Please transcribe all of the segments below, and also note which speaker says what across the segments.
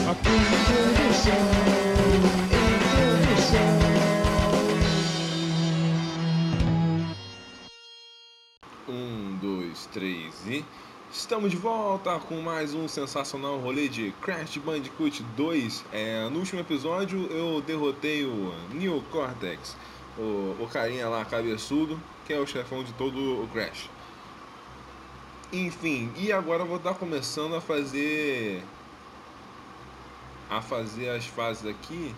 Speaker 1: Um, dois, três e... Estamos de volta com mais um sensacional rolê de Crash Bandicoot 2. No último episódio eu derrotei o Neo Cortex, o carinha lá cabeçudo, que é o chefão de todo o Crash. Enfim, e agora eu vou estar começando a fazer as fases aqui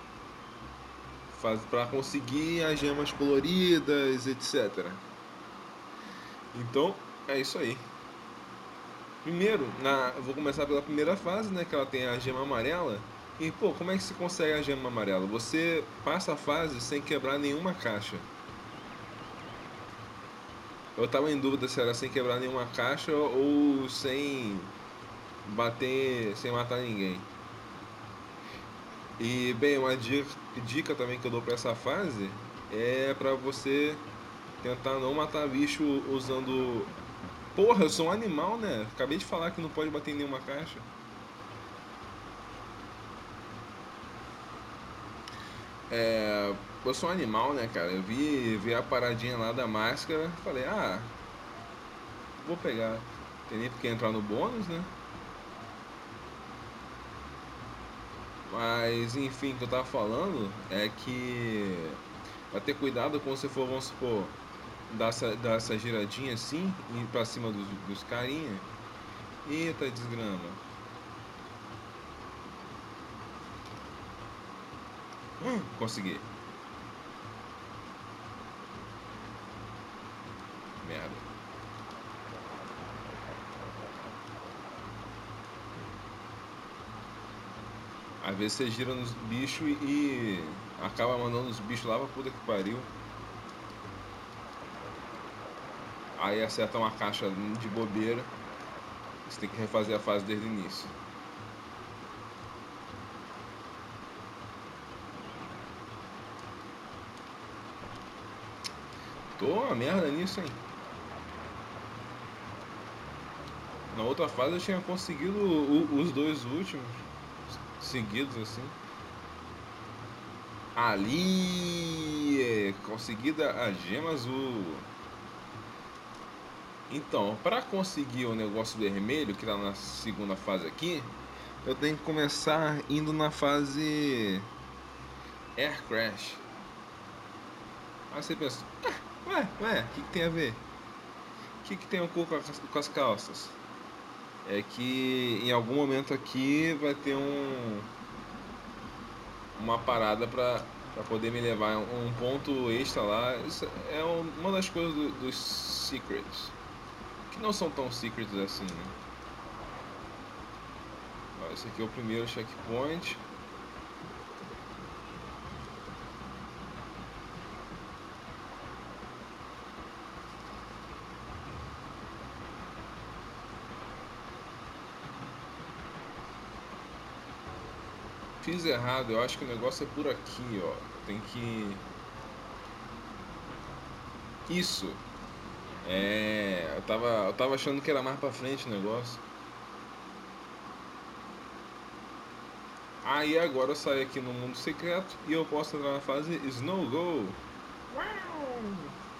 Speaker 1: para conseguir as gemas coloridas, etc. Então, é isso aí. Primeiro, eu vou começar pela primeira fase, né? Que ela tem a gema amarela. E, pô, como é que se consegue a gema amarela? Você passa a fase sem quebrar nenhuma caixa. Eu tava em dúvida se era sem quebrar nenhuma caixa ou sem bater, sem matar ninguém. E, bem, uma dica também que eu dou pra essa fase é pra você tentar não matar bicho usando... Porra, eu sou um animal, né? Acabei de falar que não pode bater em nenhuma caixa. Eu sou um animal, né, cara? Eu vi a paradinha lá da máscara, falei, vou pegar. Tem nem porque entrar no bônus, né? Mas, enfim, o que eu tava falando é que vai ter cuidado quando você for, vamos supor, dar essa giradinha assim, ir pra cima dos carinha. Eita, desgrama. Consegui. Merda. Às vezes você gira nos bichos e acaba mandando os bichos lá pra puta que pariu. Aí acerta uma caixa de bobeira. Você tem que refazer a fase desde o início. Tô uma merda nisso, hein? Na outra fase eu tinha conseguido os dois últimos seguidos assim. Ali, conseguida a gema azul. Então, para conseguir o negócio vermelho que tá na segunda fase aqui, eu tenho que começar indo na fase Air Crash. Aí você pensa, o que tem a ver? O que tem a ver com as calças? É que em algum momento aqui vai ter uma parada pra poder me levar um ponto extra lá. Isso é uma das coisas dos secrets, que não são tão secrets assim, né? Ó, esse aqui é o primeiro checkpoint. Fiz errado, eu acho que o negócio é por aqui, ó. Tem que... Isso! Eu tava achando que era mais pra frente o negócio. Aí agora eu saio aqui no mundo secreto e eu posso entrar na fase Snow Go. Uau!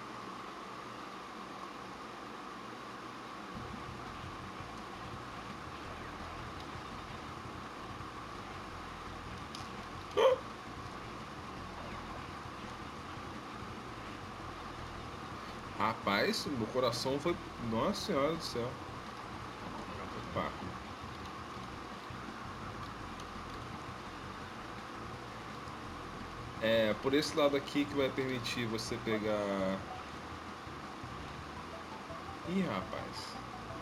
Speaker 1: Rapaz, meu coração foi... Nossa senhora do céu. Opa. É por esse lado aqui que vai permitir você pegar... Ih, rapaz.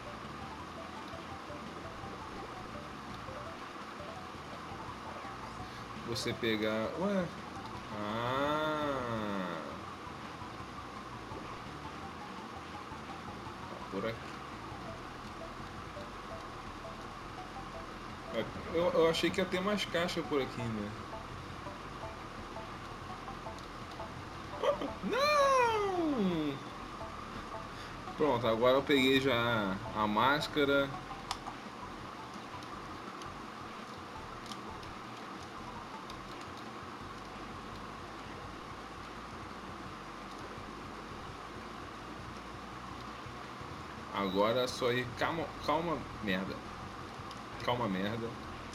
Speaker 1: Você pegar... Ué? Ah... Por aqui. Eu achei que ia ter mais caixa por aqui, né? Não! Pronto, agora eu peguei já a máscara. Agora é só ir calma, calma, merda. Calma, merda.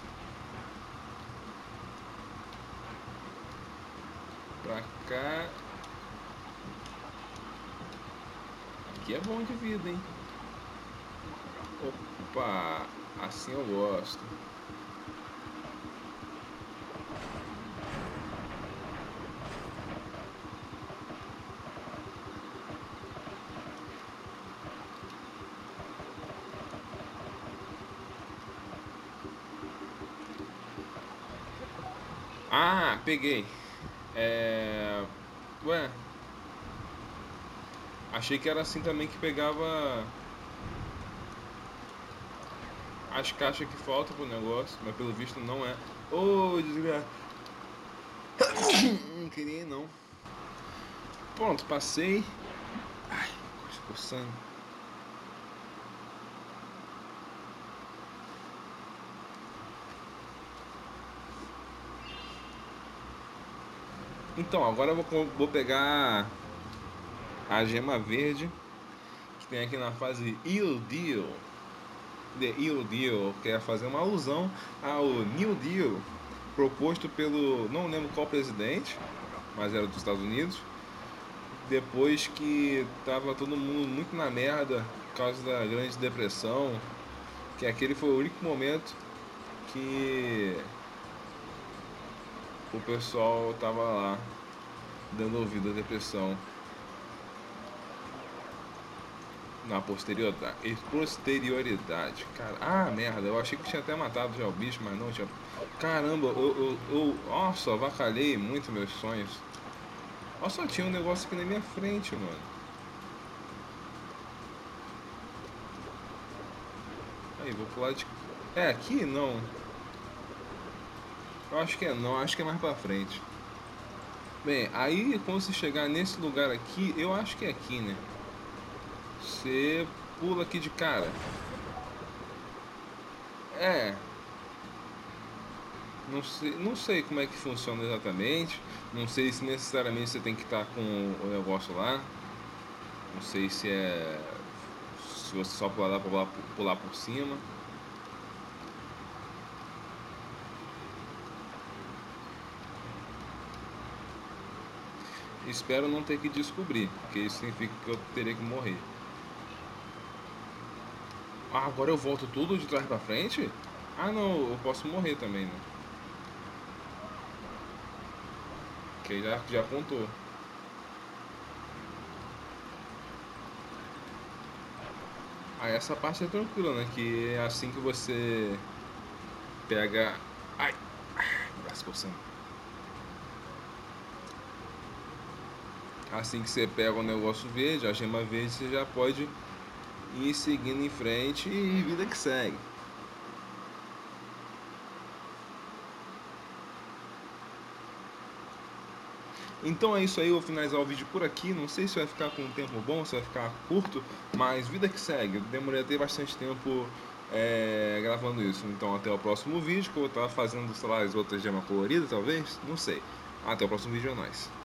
Speaker 1: Pra cá. Aqui é bom de vida, hein? Opa, assim eu gosto. Ah, peguei. É... Ué, achei que era assim também que pegava as caixas que faltam pro negócio, mas pelo visto não é. Ô, desgraça. Não queria ir, não. Pronto, passei. Ai, coçando. Então, agora eu vou pegar a gema verde que tem aqui na fase Eel Deal. The Eel Deal, que é fazer uma alusão ao New Deal proposto pelo, não lembro qual presidente, mas era dos Estados Unidos, depois que tava todo mundo muito na merda por causa da Grande Depressão, que aquele foi o único momento que o pessoal tava lá dando ouvido à depressão. Na posterioridade, cara. Ah, merda, eu achei que tinha até matado já o bicho, mas não tinha. Caramba, nossa, avacalhei muito meus sonhos. Olha só, tinha um negócio aqui na minha frente, mano. Aí, vou pular de. É, aqui não. Eu acho que é não, acho que é mais pra frente. Bem, aí quando você chegar nesse lugar aqui, eu acho que é aqui, né? Você pula aqui de cara. É, não sei como é que funciona exatamente. Não sei se necessariamente você tem que estar com o negócio lá. Não sei se é. Se você só pular por cima. Espero não ter que descobrir, porque isso significa que eu teria que morrer. Ah, agora eu volto tudo de trás pra frente? Ah, não, eu posso morrer também, né? Que já contou. Ah, essa parte é tranquila, né? Que é assim que você pega. Ai, braço coçando. Assim que você pega o negócio verde, a gema verde, você já pode ir seguindo em frente e vida que segue. Então é isso aí, eu vou finalizar o vídeo por aqui. Não sei se vai ficar com um tempo bom, se vai ficar curto, mas vida que segue. Eu demorei até bastante tempo gravando isso. Então até o próximo vídeo, que eu vou estar fazendo, sei lá, as outras gemas coloridas, talvez. Não sei. Até o próximo vídeo, é nóis.